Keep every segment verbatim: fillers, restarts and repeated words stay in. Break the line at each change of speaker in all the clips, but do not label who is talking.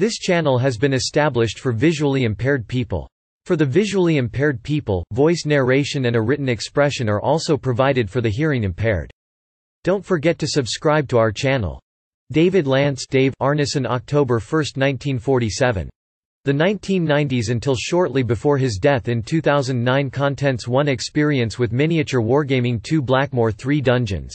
This channel has been established for visually impaired people. For the visually impaired people, voice narration and a written expression are also provided for the hearing impaired. Don't forget to subscribe to our channel. David Lance Dave Arneson October first nineteen forty-seven. The nineteen nineties until shortly before his death in two thousand nine. Contents: one Experience with miniature wargaming. two Blackmoor. three Dungeons.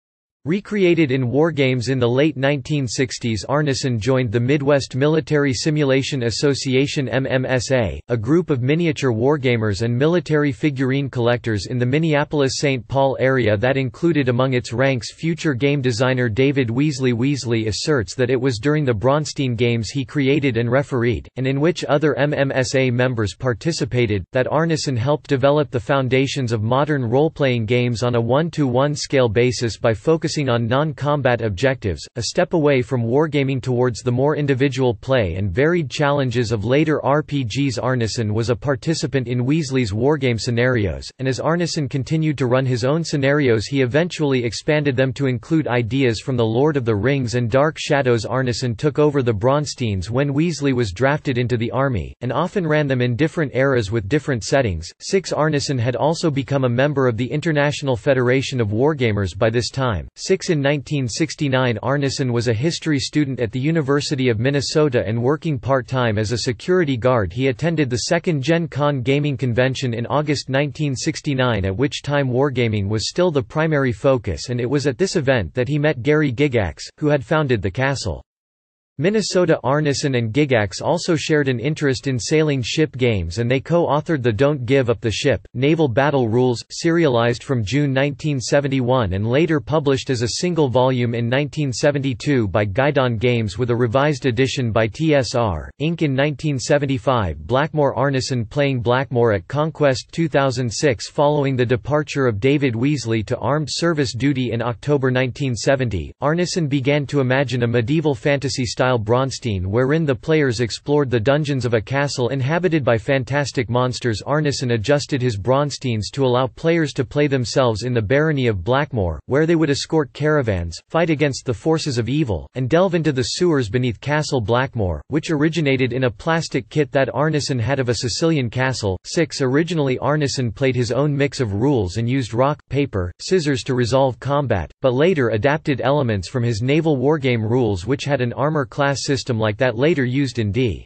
Recreated in wargames in the late nineteen sixties, Arneson joined the Midwest Military Simulation Association M M S A, a group of miniature wargamers and military figurine collectors in the Minneapolis-Saint Paul area that included among its ranks future game designer David Weasley. Weasley asserts that it was during the Bronstein Games he created and refereed, and in which other M M S A members participated, that Arneson helped develop the foundations of modern role-playing games on a one-to-one scale basis by focusing on non-combat objectives, a step away from wargaming towards the more individual play and varied challenges of later R P Gs. Arneson was a participant in Weasley's wargame scenarios, and as Arneson continued to run his own scenarios he eventually expanded them to include ideas from The Lord of the Rings and Dark Shadows. Arneson took over the Bronsteins when Weasley was drafted into the army, and often ran them in different eras with different settings. six Arneson had also become a member of the International Federation of Wargamers by this time. six In nineteen sixty-nine, Arneson was a history student at the University of Minnesota and working part-time as a security guard. He attended the second Gen Con Gaming Convention in August nineteen sixty-nine, at which time wargaming was still the primary focus, and it was at this event that he met Gary Gygax, who had founded the Castle. Minnesota. Arneson and Gygax also shared an interest in sailing ship games, and they co-authored the Don't Give Up the Ship, Naval Battle Rules, serialized from June nineteen seventy-one and later published as a single volume in nineteen seventy-two by Guidon Games with a revised edition by T S R, Incorporated in nineteen seventy-five. Blackmoor. Arneson playing Blackmoor at Conquest two thousand six. Following the departure of David Weasley to armed service duty in October nineteen seventy, Arneson began to imagine a medieval fantasy-style Bronstein wherein the players explored the dungeons of a castle inhabited by fantastic monsters. Arneson adjusted his Bronsteins to allow players to play themselves in the barony of Blackmoor, where they would escort caravans, fight against the forces of evil, and delve into the sewers beneath Castle Blackmoor, which originated in a plastic kit that Arneson had of a Sicilian castle. six Originally Arneson played his own mix of rules and used rock, paper, scissors to resolve combat, but later adapted elements from his naval wargame rules, which had an armor class system like that later used in D.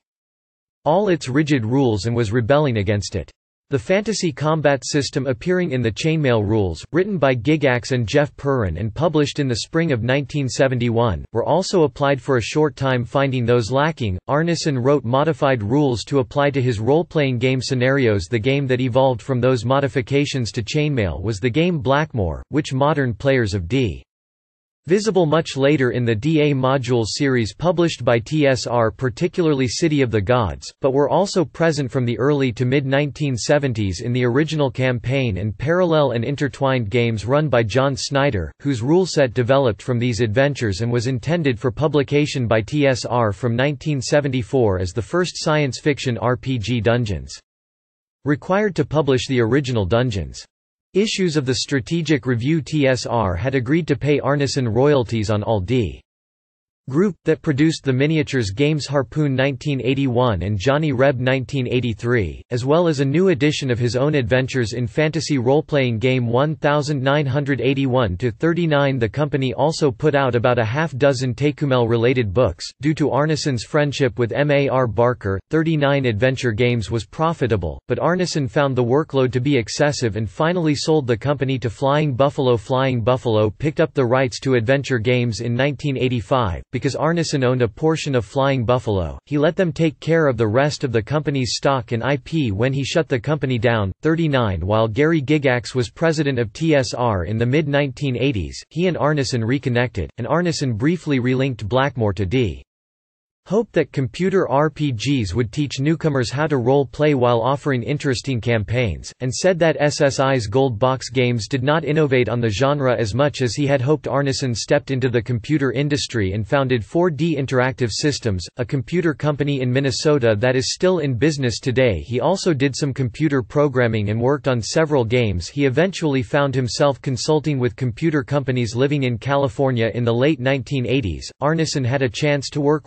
all its rigid rules, and was rebelling against it. The fantasy combat system appearing in the Chainmail Rules, written by Gygax and Jeff Perrin and published in the spring of nineteen seventy-one, were also applied for a short time. Finding those lacking, Arneson wrote modified rules to apply to his role-playing game scenarios. The game that evolved from those modifications to Chainmail was the game Blackmoor, which modern players of D. visible much later in the D A Modules series published by T S R, particularly City of the Gods, but were also present from the early to mid nineteen seventies in the original campaign and parallel and intertwined games run by John Snyder, whose rule set developed from these adventures and was intended for publication by T S R from nineteen seventy-four as the first science fiction R P G. Dungeons required to publish the original Dungeons issues of the Strategic Review. T S R had agreed to pay Arneson royalties on all D. Group, that produced the miniatures games Harpoon nineteen eighty-one and Johnny Reb nineteen eighty-three, as well as a new edition of his own adventures in fantasy role-playing game nineteen eighty-one to thirty-nine. The company also put out about a half dozen Tecumel-related books. Due to Arneson's friendship with M A R Barker, thirty-nine Adventure Games was profitable, but Arneson found the workload to be excessive and finally sold the company to Flying Buffalo. Flying Buffalo picked up the rights to Adventure Games in nineteen eighty-five. Because Arneson owned a portion of Flying Buffalo, he let them take care of the rest of the company's stock and I P when he shut the company down. thirty-nine While Gary Gygax was president of T S R in the mid nineteen eighties, he and Arneson reconnected, and Arneson briefly relinked Blackmoor to D. hoped that computer R P Gs would teach newcomers how to role-play while offering interesting campaigns, and said that S S I's Gold Box games did not innovate on the genre as much as he had hoped. Arneson stepped into the computer industry and founded four D Interactive Systems, a computer company in Minnesota that is still in business today. He also did some computer programming and worked on several games. He eventually found himself consulting with computer companies living in California in the late nineteen eighties. Arneson had a chance to work with special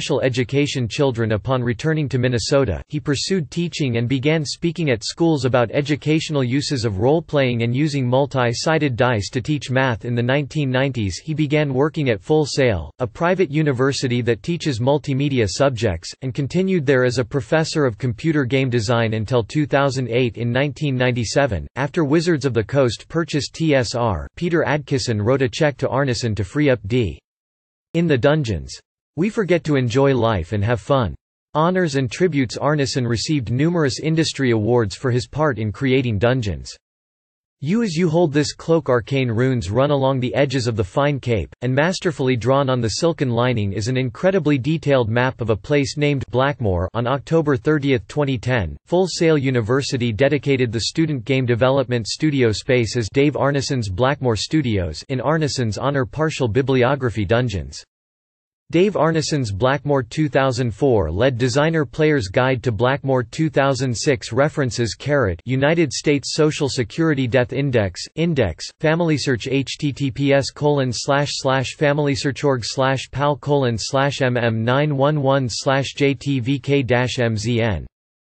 special education children. Upon returning to Minnesota, he pursued teaching and began speaking at schools about educational uses of role-playing and using multi-sided dice to teach math. In the nineteen nineties he began working at Full Sail, a private university that teaches multimedia subjects, and continued there as a professor of computer game design until two thousand eight. In nineteen ninety-seven, after Wizards of the Coast purchased T S R, Peter Adkisson wrote a check to Arneson to free up D. In the Dungeons. We forget to enjoy life and have fun. Honors and tributes. Arneson received numerous industry awards for his part in creating dungeons. You as you hold this cloak, arcane runes run along the edges of the fine cape, and masterfully drawn on the silken lining is an incredibly detailed map of a place named Blackmoor. On October thirtieth twenty ten, Full Sail University dedicated the student game development studio space as Dave Arneson's Blackmoor Studios in Arneson's honor. Partial bibliography. Dungeons. Dave Arneson's Blackmoor two thousand four led Designer Player's Guide to Blackmoor two thousand six references Carrot United States Social Security Death Index Index FamilySearch https colon slash slash familysearch.org slash pal colon slash mm911 slash jtvk-mzn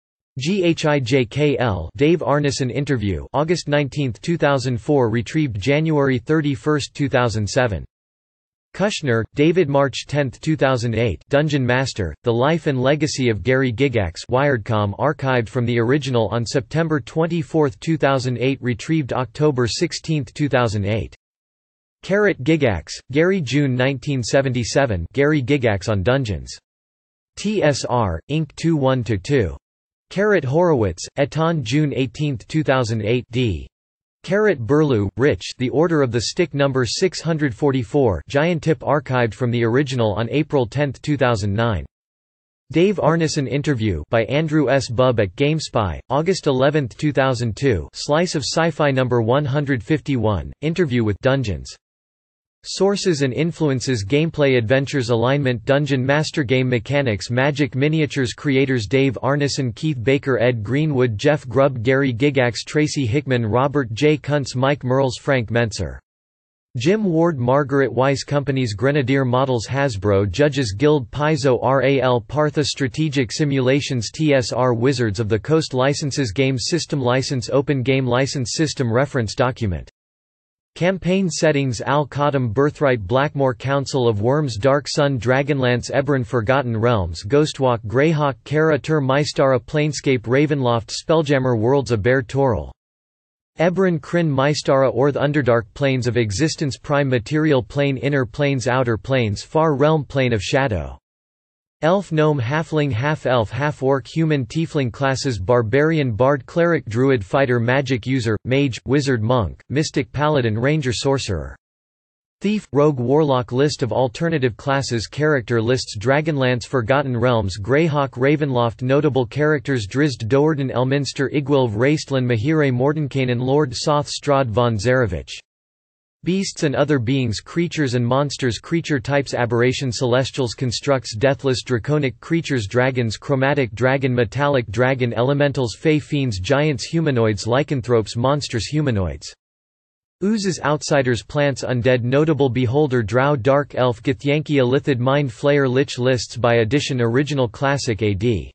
Gygax Dave Arneson interview August nineteenth two thousand four retrieved January thirty-first two thousand seven. Kushner, David March tenth two thousand eight Dungeon Master, The Life and Legacy of Gary Gygax Wiredcom archived from the original on September twenty-fourth two thousand eight retrieved October sixteenth two thousand eight. Carrot Gygax, Gary June nineteen seventy-seven Gary Gygax on Dungeons. T S R, Incorporated two one two two. Carrot Horowitz, Etan June eighteenth two thousand eight D. Carrot Burlew, Rich The Order of the Stick number six hundred forty-four Giant Tip archived from the original on April tenth two thousand nine. Dave Arneson interview by Andrew S. Bubb at GameSpy, August eleventh two thousand two Slice of Sci-Fi number one hundred fifty-one, Interview with Dungeons. Sources and influences Gameplay Adventures Alignment Dungeon Master Game Mechanics Magic Miniatures Creators Dave Arneson Keith Baker Ed Greenwood Jeff Grubb Gary Gygax Tracy Hickman Robert J. Kuntz Mike Merles Frank Mentzer Jim Ward Margaret Weiss Companies Grenadier Models Hasbro Judges Guild Paizo R A L Partha Strategic Simulations T S R Wizards of the Coast Licenses Game System License Open Game License System Reference Document Campaign Settings Al-Qadim Birthright Blackmoor Council of Worms Dark Sun Dragonlance Eberron Forgotten Realms Ghostwalk Greyhawk Kara Tur Mystara Planescape Ravenloft Spelljammer Worlds of Bear Toril Eberron Kryn Mystara Orth Underdark Planes of Existence Prime Material Plane Inner Planes Outer Planes Far Realm Plane of Shadow Elf Gnome Halfling Half-Elf Half-Orc Human Tiefling Classes Barbarian Bard Cleric Druid Fighter Magic User, Mage, Wizard Monk, Mystic Paladin Ranger Sorcerer Thief, Rogue Warlock List of alternative classes Character lists Dragonlance Forgotten Realms Greyhawk Ravenloft Notable characters Drizzt Do'Urden Elminster Igwilv Raistlin Mahire Mordenkainen Lord Soth Strahd von Zarevich Beasts and other beings Creatures and monsters Creature types Aberration Celestials Constructs Deathless Draconic Creatures Dragons Chromatic Dragon Metallic Dragon Elementals Fey Fiends Giants Humanoids Lycanthropes Monsters Humanoids Oozes Outsiders Plants Undead Notable Beholder Drow Dark Elf Githyanki Illithid Mind Flayer Lich Lists by Edition Original Classic A D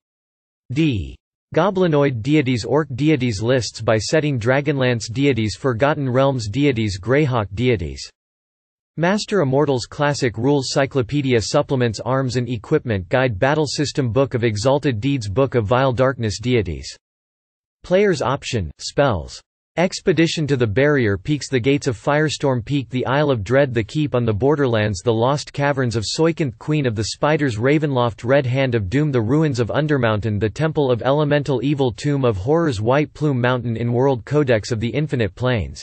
D Goblinoid Deities Orc Deities Lists by setting Dragonlance Deities Forgotten Realms Deities Greyhawk Deities Master Immortals Classic Rules Cyclopedia Supplements Arms and Equipment Guide Battle System Book of Exalted Deeds Book of Vile Darkness Deities Player's Option, Spells Expedition to the Barrier Peaks The Gates of Firestorm Peak The Isle of Dread The Keep on the Borderlands The Lost Caverns of Soykanth Queen of the Spiders Ravenloft Red Hand of Doom The Ruins of Undermountain The Temple of Elemental Evil Tomb of Horrors White Plume Mountain in World Codex of the Infinite Planes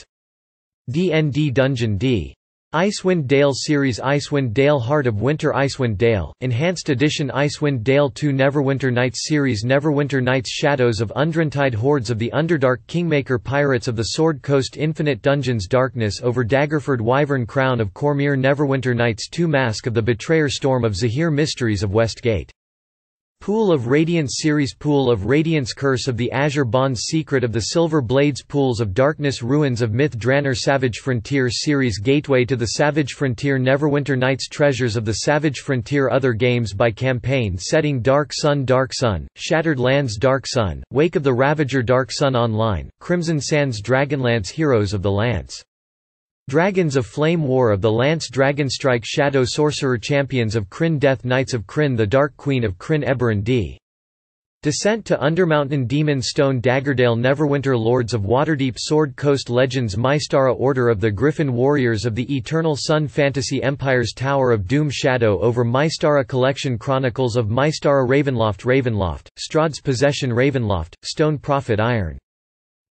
D and D Dungeon D Icewind Dale Series Icewind Dale Heart of Winter Icewind Dale, Enhanced Edition Icewind Dale two Neverwinter Nights Series Neverwinter Nights Shadows of Undrentide Hordes of the Underdark Kingmaker Pirates of the Sword Coast Infinite Dungeons Darkness over Daggerford Wyvern Crown of Cormyr Neverwinter Nights two Mask of the Betrayer Storm of Zahir Mysteries of Westgate Pool of Radiance series, Pool of Radiance, Curse of the Azure Bonds, Secret of the Silver Blades, Pools of Darkness, Ruins of Myth, Draenor, Savage Frontier series, Gateway to the Savage Frontier, Neverwinter Nights, Treasures of the Savage Frontier, Other games by campaign setting, Dark Sun, Dark Sun, Shattered Lands, Dark Sun, Wake of the Ravager, Dark Sun Online, Crimson Sands, Dragonlance, Heroes of the Lance, Dragons of Flame, War of the Lance, Dragonstrike, Shadow Sorcerer, Champions of Krynn, Death Knights of Krynn, The Dark Queen of Krynn, Eberron D. Descent to Undermountain, Demon Stone, Daggerdale, Neverwinter, Lords of Waterdeep, Sword Coast Legends, Mystara, Order of the Griffin, Warriors of the Eternal Sun, Fantasy Empires, Tower of Doom, Shadow over Mystara Collection, Chronicles of Mystara, Ravenloft, Ravenloft, Strahd's Possession, Ravenloft, Stone Prophet, Iron